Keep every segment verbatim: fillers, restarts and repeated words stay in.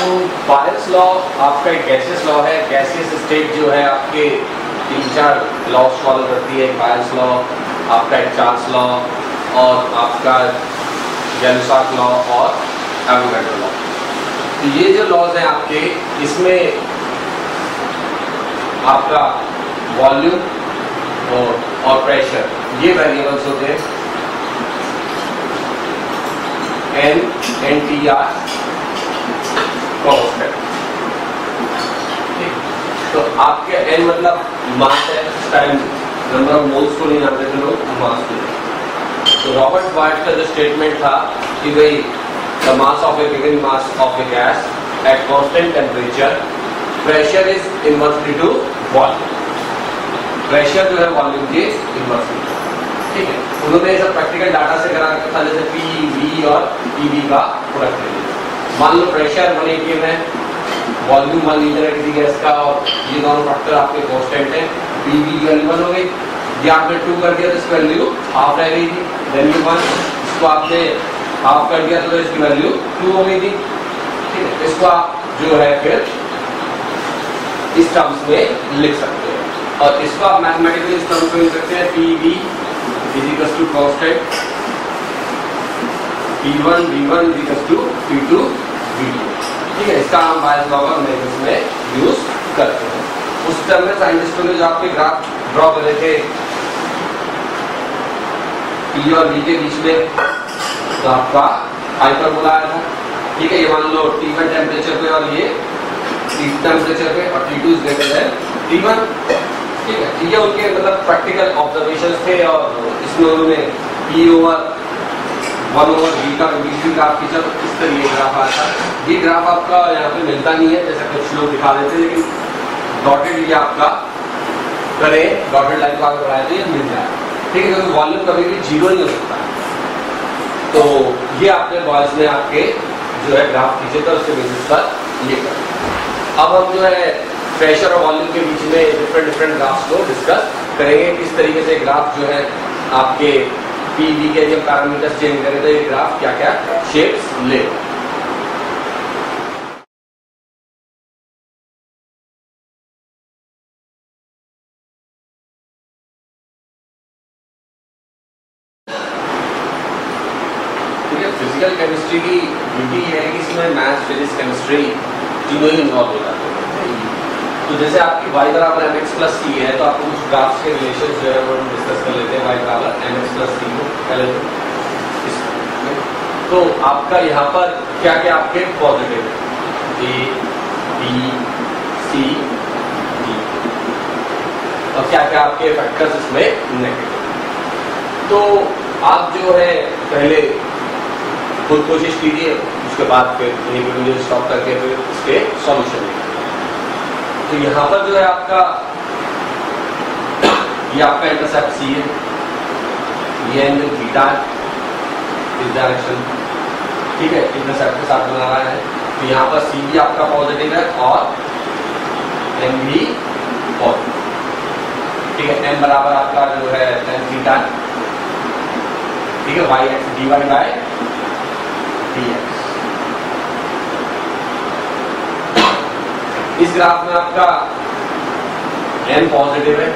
तो बायस लॉ आपका एक गैसियस लॉ है। गैसियस स्टेट जो है आपके तीन चार लॉस फॉलो करती है। बायस लॉ, आपका एक चार्ल्स लॉ और आपका गैलुसाक लॉ और एवोगाड्रो लॉ। तो ये जो लॉज हैं आपके, इसमें आपका वॉल्यूम और, और प्रेशर ये वेरिएबल्स होते हैं। N N T R constant. तो आपके एन मतलब मास है, टाइम नंबर ऑफ मोल्स को नहीं जानते थे लोग, मास को। तो रॉबर्ट बॉयड का जो स्टेटमेंट था कि भाई the mass of a given mass of a gas at constant temperature, pressure is inversely to volume. Pressure जो है वॉल्यूम के इनवर्सली, ठीक है। उन्होंने सब प्रैक्टिकल डाटा से करा था, जैसे पी वी और पीवी का प्रोडक्ट। मान लो प्रेशर वन एटी है, वॉल्यूम मान लीजिए किसी गैस का, और ये दोनों फैक्टर आपके कांस्टेंट हैं। पीवी की वैल्यू वन हो गई, ये आपने टू कर दिया तो इसकी वैल्यू हाफ रह गई थी। देन यू वन, इसको आपने हाफ कर दिया तो इसकी वैल्यू टू हो गई थी, ठीक है। इसको आप जो है फिर इस टर्म्स में लिख सकते हैं, और इसको आप मैथमेटिकली इस टर्म्स में लिख सकते हैं। P V is equal to constant P one V one is equal to P two V two, ठीक है। इसका हम बायस लॉ का में यूज करते हैं। उस टाइम में साइंटिस्टों ने जो आपके ग्राफ ड्रॉ करे थे पी और वी के बीच में, तो आपका हाइपरबोला आया था, ठीक है। ये मान लो टी वन टेम्परेचर पे और ये टी टेम्परेचर पे, और T two is greater than T one, ठीक है। ये उनके मतलब प्रैक्टिकल ऑब्जर्वेशंस थे, और इसमें उन्होंने P over one over V का वी ग्राफ खींचा, तो इस तरीके ग्राफ आता है। ये ग्राफ आपका यहाँ पे मिलता नहीं है, जैसा कुछ लोग दिखा देते हैं, लेकिन डॉटेड ये आपका करें, डॉटेड लाइन को आगे बढ़ाए तो ये मिल जाए, ठीक है। क्योंकि वॉल्यूम कभी भी जीरो नहीं हो सकता है। तो ये आपने बॉयस में आपके जो है ग्राफ खींचे थे, उसके बेसिस पर ये कर। अब हम जो है प्रेशर और वॉल्यूम के बीच में डिफरेंट डिफरेंट ग्राफ्स को डिस्कस करेंगे, किस तरीके से ग्राफ जो है आपके पी वी के जब पैरामीटर्स चेंज करें तो ये ग्राफ क्या क्या शेप्स ले। फिजिकल केमिस्ट्री की ब्यूटी ये है कि इसमें मैथ्स, फिजिक्स, केमिस्ट्री तीनों ही इन्वॉल्व हो जाते हैं। तो जैसे आपकी y बराबर एम एक्स प्लस सी है, तो आपको कुछ ग्राफ्स के रिलेशन जो है वो डिस्कस कर लेते हैं। y बराबर एम एक्स प्लस सी को पहले तो आपका यहाँ पर क्या क्या आपके पॉजिटिव है, ए बी सी डी, और क्या क्या आपके फैक्टर्स इसमें नेगेटिव। तो आप जो है पहले खुद कोशिश कीजिए, उसके बाद फिर यही वीडियो स्टॉप करके फिर इसके सॉल्यूशन देखिए। तो यहाँ पर जो है आपका ये आपका इंटरसेप्ट सी है, ये एंगल थीटा है इस डायरेक्शन, ठीक है, इंटरसेप्ट के साथ बना रहा है। तो यहाँ पर सी भी आपका पॉजिटिव है और एम भी पॉजिटिव, ठीक है। एम बराबर आपका जो है टेन थीटा, ठीक है, Y X D Y by D X. इस ग्राफ में आपका n पॉजिटिव है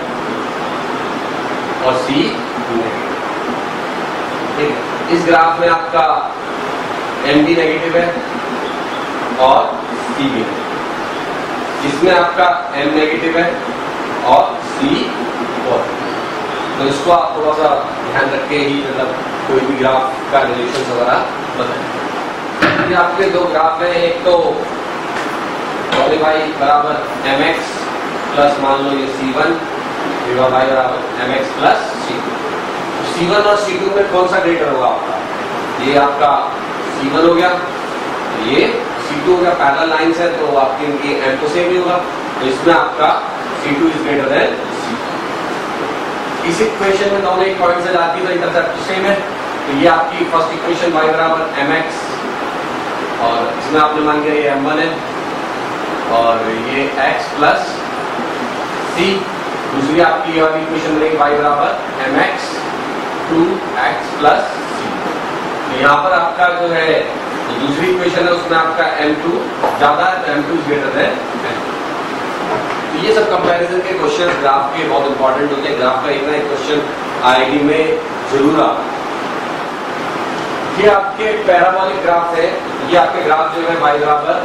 और c नेगेटिव, ठीक है। इस ग्राफ में आपका n भी नेगेटिव है और c भी नेगेटिव। इसमें आपका m नेगेटिव है और c पॉजिटिव। तो इसको आप थोड़ा सा ध्यान रख के ही मतलब कोई भी ग्राफ का रिलेशन वगैरह बताएं। ये आपके दो ग्राफ हैं, एक तो वाई बराबर एम एक्स प्लस मान लो ये सी वन, वाई बराबर M X plus C two. C one और सी टू में कौन सा ग्रेटर होगा आपका? ये आपका सी वन हो गया, ये सी टू हो गया। पैरेलल लाइंस है तो आपकी इनकी एम तो सेम ही होगा, तो इसमें आपका C two is greater than C two. इस इक्वेशन में दोनों एक पॉइंट से जाती है तो इंटरसेप्ट सेम है। तो ये आपकी फर्स्ट इक्वेशन वाई बराबर एम एक्स, और इसमें आपने मान लिया ये एम वन है, और ये x प्लस सी। दूसरी आपकी वाली इक्वेशन बनेगी y बराबर M X two X plus C. यहाँ पर आपका जो है तो दूसरी इक्वेशन है उसमें आपका एम टू ज्यादा है तो M two is greater than M two. तो ये सब कंपैरिजन के क्वेश्चन ग्राफ के बहुत इंपॉर्टेंट होते हैं। ग्राफ का एक ना एक क्वेश्चन आईआईटी में जरूर आता है। ये आपके पैराबोलिक ग्राफ है, ये आपके ग्राफ जो है y बराबर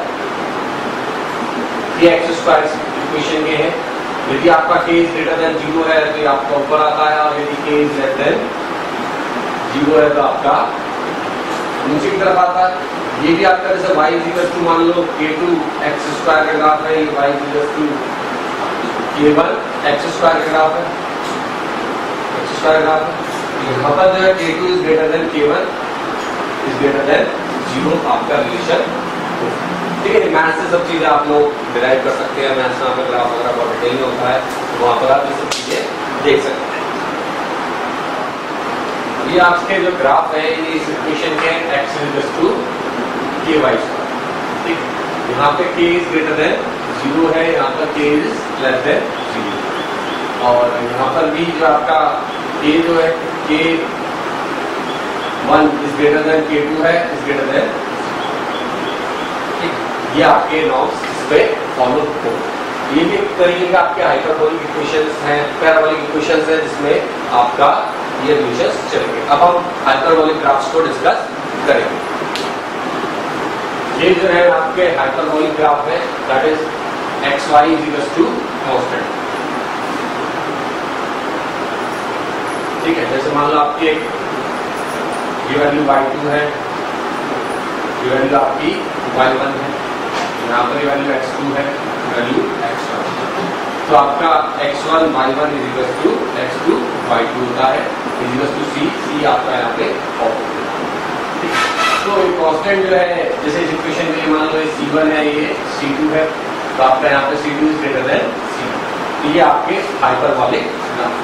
ये एक्स स्क्वायर इक्वेशन के हैं। यदि आपका k is greater than zero है तो ये आपका ऊपर आता है, और यदि k is less than zero है तो आपका नीचे की तरफ आता है। ये भी आपका जैसे y इज इक्वल टू मान लो k टू एक्स स्क्वायर का ग्राफ है, ये y is equal to k one X square का ग्राफ है, एक्स स्क्वायर ग्राफ है। यहाँ पर जो है k two is greater than k one is greater than zero आपका रिलेशन। ठीक है, मैथ से सब चीजें आप लोग डिराइव कर सकते हैं। मैथ में आपका ग्राफ वगैरह बहुत डिटेल में होता है, तो वहां पर आप ये सब चीजें देख सकते हैं। ये आपके जो ग्राफ है ये इस इक्वेशन के x is to K Y square. ठीक, यहाँ पे k is greater than zero है, यहाँ पर k is less than zero, और यहाँ पर भी जो आपका k जो है k one is greater than K two है, इज ग्रेटर देन। ये आपके नॉर्म्स इस पे फॉलो हो। ये भी एक तरीके का आपके हाइपरबोलिक इक्वेशंस हैं, पैराबोलिक इक्वेशंस हैं, जिसमें आपका ये रिलेशंस चलेंगे। अब हम हाइपरबोलिक ग्राफ्स को डिस्कस करेंगे। ये जो है आपके हाइपरबोलिक ग्राफ है, that is X Y is equal to constant. ठीक है, जैसे मान लो आपकी एक ये वैल्यू वाई टू है, ये वैल्यू आपकी वाई वन है, यहाँ पर ये वैल्यू एक्स टू है, वैल्यू एक्स वन। तो आपका X one Y one is equal to X two Y two होता है, is equal to C, C आपका यहाँ पे ऑफ। तो ये कांस्टेंट जो है, जैसे इस इक्वेशन में मान लो ये सी वन है, ये सी टू है, तो आपका यहाँ पे C two is greater than C. तो ये आपके हाइपरबोलिक ग्राफ।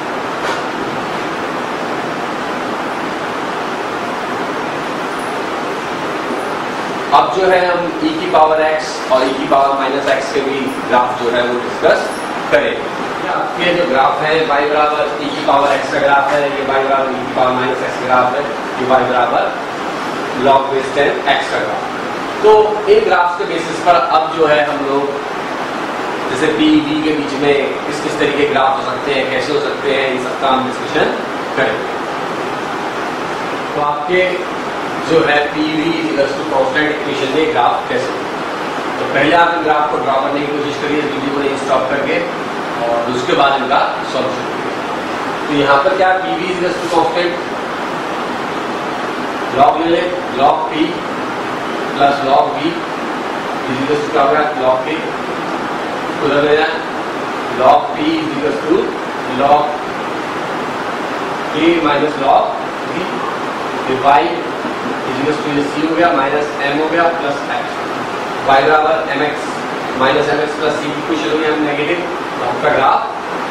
अब जो है हम e की पावर x और e की पावर माइनस एक्स के भी ग्राफ जो है वो डिस्कस करेंगे। आपके जो ग्राफ है y बराबर e की पावर x का ग्राफ है, ये y बराबर e की पावर माइनस एक्स का ग्राफ है, ये y बराबर log बेस टेन x का ग्राफ। तो इन ग्राफ के बेसिस पर अब जो है हम लोग जैसे p v के बीच में किस किस तरीके के ग्राफ हो सकते हैं, कैसे हो सकते हैं, इन सबका हम डिस्कशन करेंगे। तो आपके जो है P V equals to constant equation में ग्राफ कैसे, तो पहले आप इन ग्राफ को ड्रॉ करने की कोशिश करिए वीडियो को नहीं स्टॉप करके, और उसके बाद इनका सॉल्यूशन करिए। तो यहाँ पर क्या P V equals to constant, log ले लें, log P plus log V equals to क्या होगा, लॉग पी उधर ले जाए, log P equals to log A minus log V divide equals to C हो गया माइनस एम हो गया प्लस एक्स, वाई बराबर M X minus M X plus C की इक्वेशन हो गया नेगेटिव, आपका ग्राफ।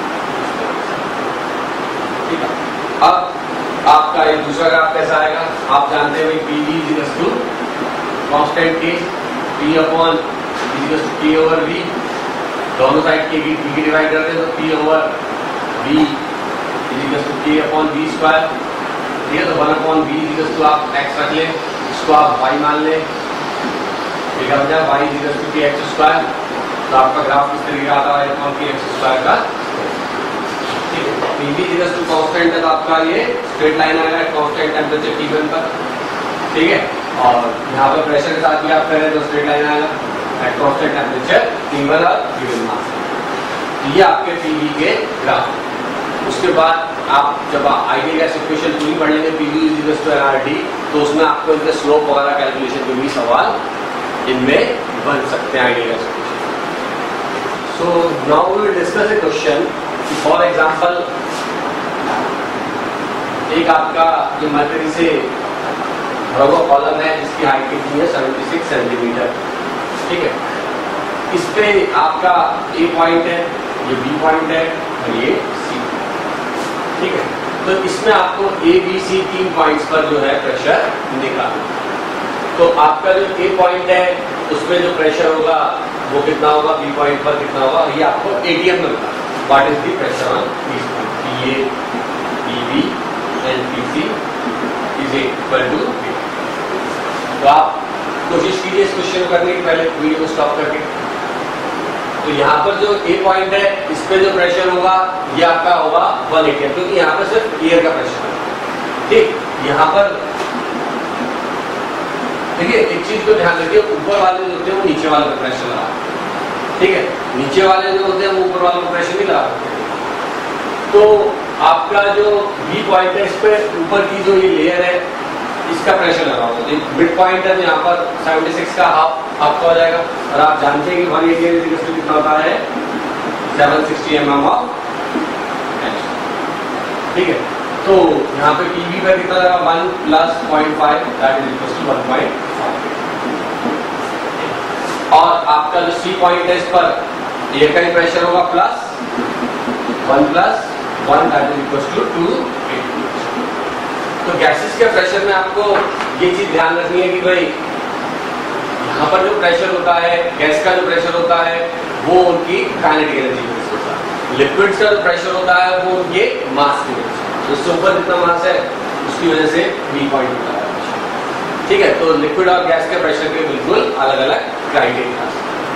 ठीक है, अब आपका एक दूसरा ग्राफ कैसा आएगा, आप जानते हैं P V equals to constant K P upon equals to K over V, दोनों साइड के वी की डिवाइड करते हैं तो P over V equals to K upon V square. ठीक है, तो one upon V equals to आप एक्स रख लें, इसको आप वाई मान लें, ठीक है, बचा Y equals to K X square. तो आपका ग्राफ किस तरीके का आता है, अपॉन के एक्स स्क्वायर का। ठीक है, P V equals to constant है तो आपका ये स्ट्रेट लाइन आएगा कांस्टेंट टेम्परेचर टी वन पर। ठीक है, और यहाँ पर प्रेशर के साथ भी आप करें तो स्ट्रेट लाइन आएगा at constant temperature T one और गिवन मास। ये आपके पी वी के ग्राफ। उसके बाद आप जब आइडियल गैस इक्वेशन पूरी पढ़ लेंगे P V equals to N R T, तो उसमें आपको इनके स्लोप वगैरह कैलकुलेशन के भी सवाल इनमें बन सकते हैं ideal gas equation. So now we will discuss a question. For example एक आपका जो मर्करी से भरा हुआ कॉलम है जिसकी हाइट कितनी है छिहत्तर सेंटीमीटर। ठीक है, इस पे आपका ए पॉइंट है, ये बी पॉइंट है और ये सी। ठीक है, तो इसमें आपको ए बी सी तीन पॉइंट्स पर जो है प्रेशर निकालना। तो आपका जो ए पॉइंट है उसमें जो प्रेशर होगा वो कितना होगा, बी पॉइंट पर कितना होगा, ये आपको एटीएम में होगा। What is the pressure on this point, P A P B and P C is equal to. तो आप कोशिश कीजिए इस क्वेश्चन को करने की पहले वीडियो को स्टॉप करके। तो यहाँ पर जो ए पॉइंट है इस पे जो प्रेशर होगा ये आपका होगा वन एटी, क्योंकि यहाँ पर सिर्फ एयर का प्रेशर है। ठीक, यहाँ पर देखिए एक चीज को ध्यान रखिए, ऊपर वाले जो होते हैं वो नीचे वाले पर प्रेशर लगा, ठीक है, नीचे वाले जो होते हैं वो ऊपर वाले पर प्रेशर नहीं लगा। तो आपका जो बी पॉइंट है इस पे ऊपर की जो ये लेयर है इसका प्रेशर लगा होगा। तो मिड पॉइंट है तो यहाँ पर छिहत्तर का हाफ आपका हो जाएगा, और आप जानते हैं कि वन एटी कितना होता है seven sixty M M of, ठीक है। तो यहाँ पे पीवी का कितना लगा one plus point five that is equal to one point five, और आपका जो सी पॉइंट है इस पर ये का ही प्रेशर होगा plus one plus one that is equal to two. तो गैसेस के प्रेशर में आपको ये चीज ध्यान रखनी है कि भाई यहाँ पर जो प्रेशर होता है, गैस का जो प्रेशर होता है वो उनकी काइनेटिक एनर्जी बेस होता है, लिक्विड्स का जो प्रेशर होता है वो उनके मास की वजह से, तो इससे ऊपर जितना मास है उसकी वजह से बी पॉइंट होता है, ठीक है। तो लिक्विड और गैस के प्रेशर के बिल्कुल अलग अलग क्राइटेरिया।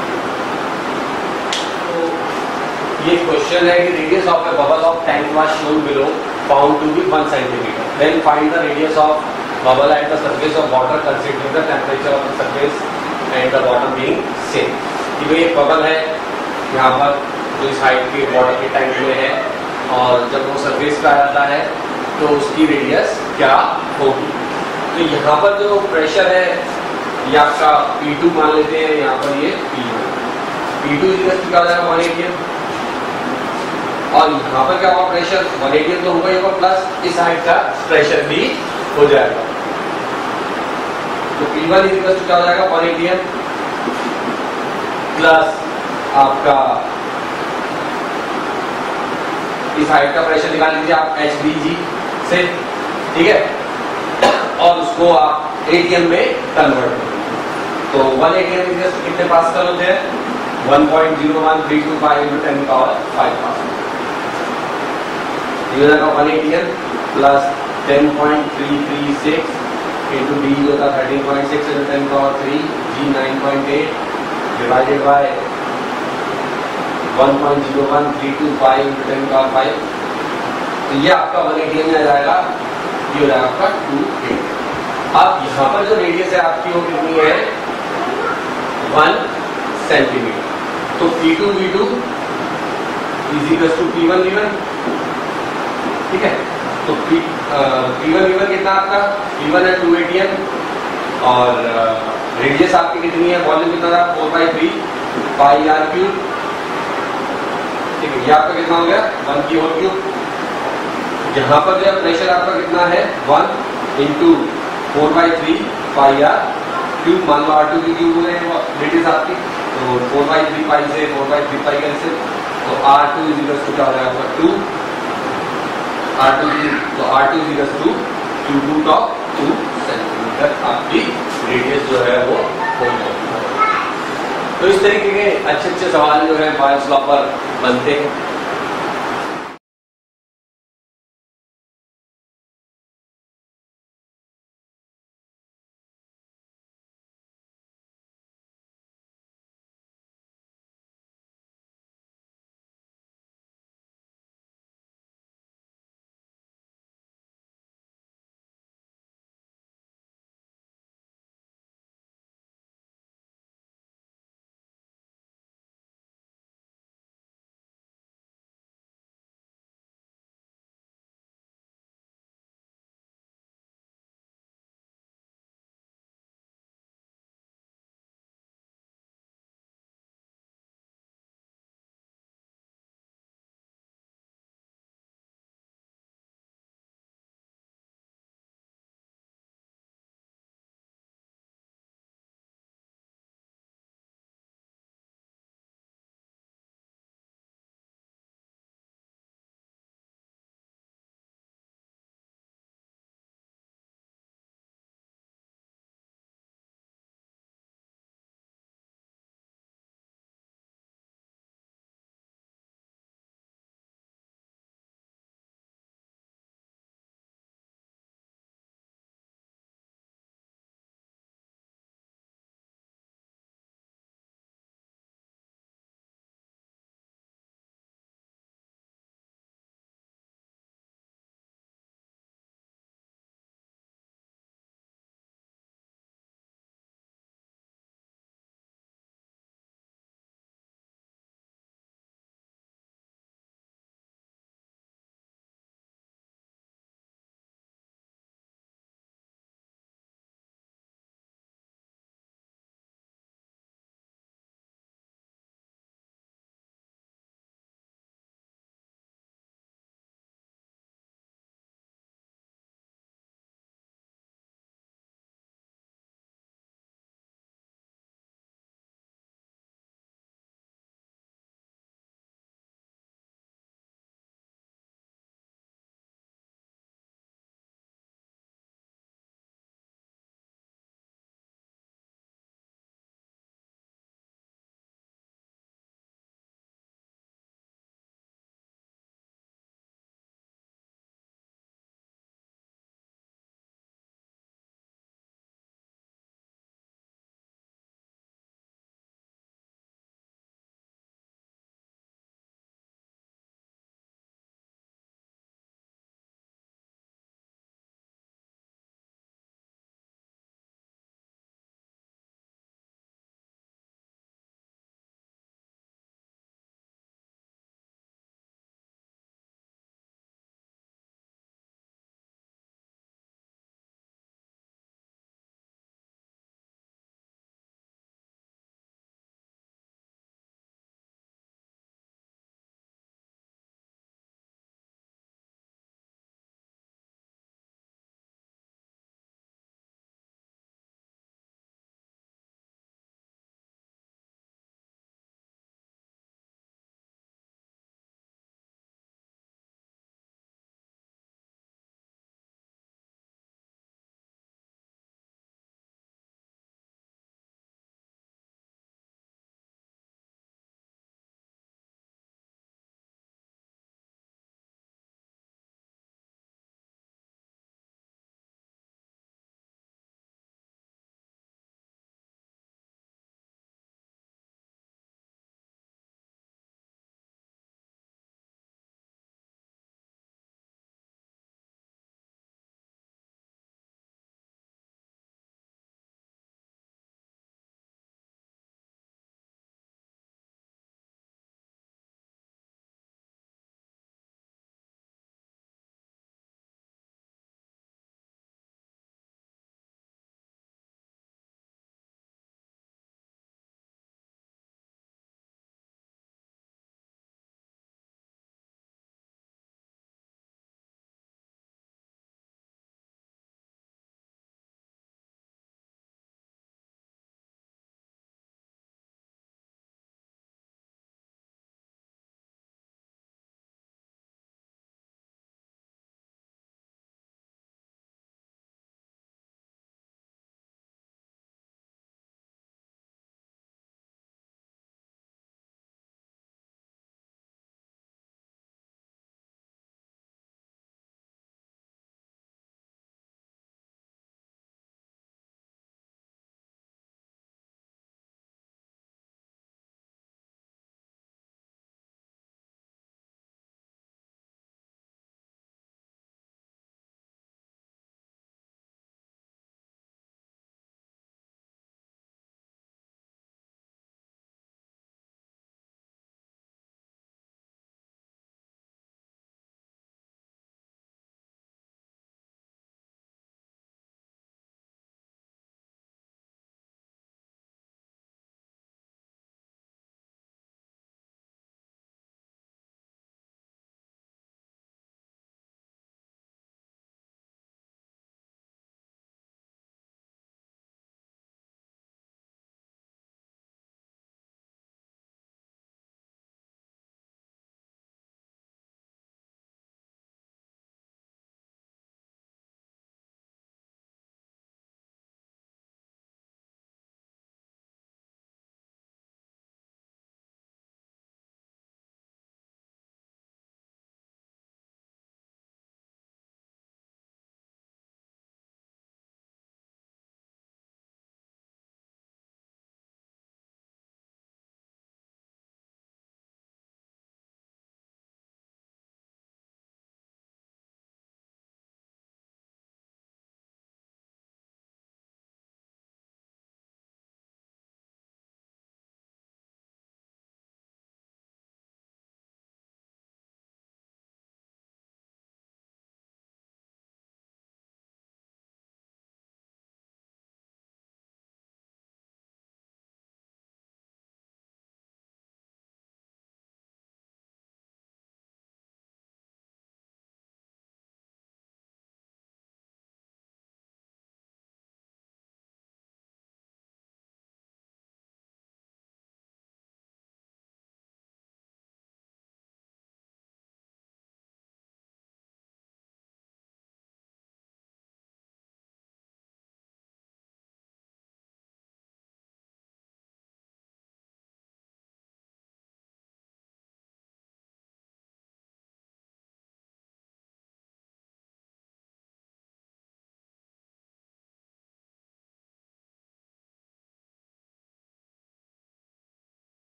तो ये क्वेश्चन है कि radius of a bubble of tank was shown below found to be one centimeter. Then find the radius of bubble at the surface of water considering the temperature of the surface and the bottom being same. कि भाई एक bubble है यहाँ पर जो इस height के water के टैंक में है, और जब वो सरफेस पे आ जाता है तो उसकी रेडियस क्या होगी। तो यहाँ पर जो प्रेशर है ये आपका पी टू मान लेते हैं, यहाँ पर ये P one, P two equal क्या हो जाएगा वन एटी, और यहाँ पर क्या होगा प्रेशर वन एटी तो होगा ही होगा, प्लस इस साइड का प्रेशर भी हो जाएगा। तो पी वन इक्वल टू क्या हो जाएगा वन एटी प्लस आपका इस साइड का प्रेशर निकाल लीजिए आप एच बी जी से, ठीक है, और उसको आप एटीएम में कन्वर्ट करें। तो वन एटीएम कितने पास्कल होते हैं one point zero one three two five into ten power five pascal, ये होगा one ATM plus ten point three three six into D होगा thirteen point six into ten power three, G nine point eight divided by one point zero one three two five into ten power five. तो ये आपका one ATM में आ जाएगा, ये हो जाएगा आपका टू एट। अब यहाँ पर जो रेडियस है आपकी वो कितनी है वन सेंटीमीटर। तो P two V two is equal to P one V one, ठीक है। तो P P one V one कितना आपका पी वन है टू एटीएम, और रेडियस आपकी कितनी है वॉल्यूम कितना था four by three pi R cube, ठीक है। ये आपका कितना हो गया वन की होल क्यूब। यहाँ पर जो प्रेशर आपका कितना है one into four by three pi R cube, मान लो आर टू की क्यूब हो गए रेडियस आपकी, तो फोर बाई थ्री पाई से फोर बाई थ्री पाई कैसे, तो R two is equal to क्या हो जाएगा टू, आर टू तो R two is equal to cube root of two centimetre आपकी रेडियस जो है वो हो जाएगी। तो इस तरीके के अच्छे अच्छे सवाल जो है बायोस लॉ पर बनते हैं।